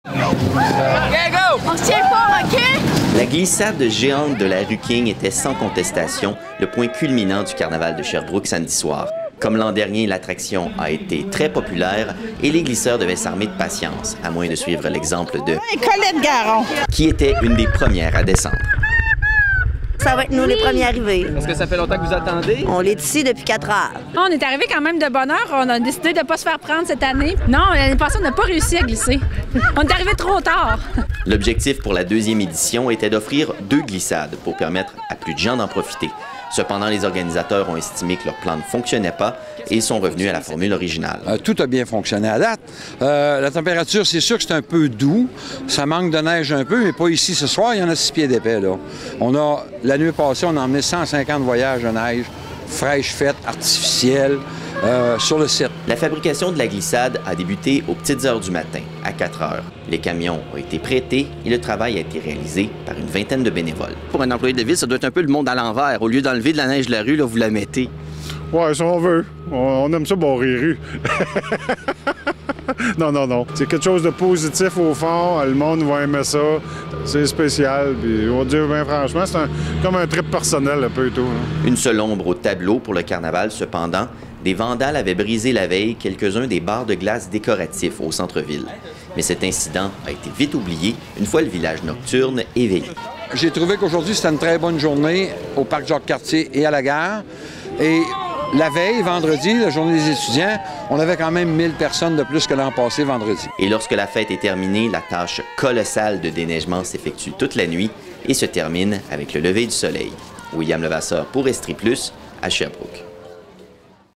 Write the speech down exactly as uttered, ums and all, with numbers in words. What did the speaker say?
On se tient fort, OK? La glissade géante de la rue King était sans contestation le point culminant du carnaval de Sherbrooke samedi soir. Comme l'an dernier, l'attraction a été très populaire et les glisseurs devaient s'armer de patience, à moins de suivre l'exemple de Colette Garon, qui était une des premières à descendre. Ça va être nous les premiers arrivés. Est-ce que ça fait longtemps que vous attendez? On est ici depuis quatre heures. On est arrivé quand même de bonne heure. On a décidé de ne pas se faire prendre cette année. Non, l'année passée, on n'a pas réussi à glisser. On est arrivé trop tard. L'objectif pour la deuxième édition était d'offrir deux glissades pour permettre à plus de gens d'en profiter. Cependant, les organisateurs ont estimé que leur plan ne fonctionnait pas et ils sont revenus à la formule originale. Euh, tout a bien fonctionné à date. Euh, la température, c'est sûr que c'est un peu doux. Ça manque de neige un peu, mais pas ici ce soir. Il y en a six pieds d'épais, là. On a, la nuit passée, on a emmené cent cinquante voyages de neige, fraîche faite, artificielle, euh, sur le site. La fabrication de la glissade a débuté aux petites heures du matin, à quatre heures. Les camions ont été prêtés et le travail a été réalisé par une vingtaine de bénévoles. Pour un employé de ville, ça doit être un peu le monde à l'envers. Au lieu d'enlever de la neige de la rue, là, vous la mettez. Ouais, si on veut. On, on aime ça barrer les rues. Non, non, non. C'est quelque chose de positif au fond. Le monde va aimer ça. C'est spécial. Puis on va dire, bien franchement, c'est un, comme un trip personnel un peu et tout. Hein. Une seule ombre au tableau pour le carnaval, cependant. Des vandales avaient brisé la veille quelques-uns des barres de glace décoratifs au centre-ville. Mais cet incident a été vite oublié une fois le village nocturne éveillé. J'ai trouvé qu'aujourd'hui, c'était une très bonne journée au parc Jacques-Cartier et à la gare. Et la veille, vendredi, la journée des étudiants, on avait quand même mille personnes de plus que l'an passé vendredi. Et lorsque la fête est terminée, la tâche colossale de déneigement s'effectue toute la nuit et se termine avec le lever du soleil. William Levasseur pour Estrie Plus, à Sherbrooke.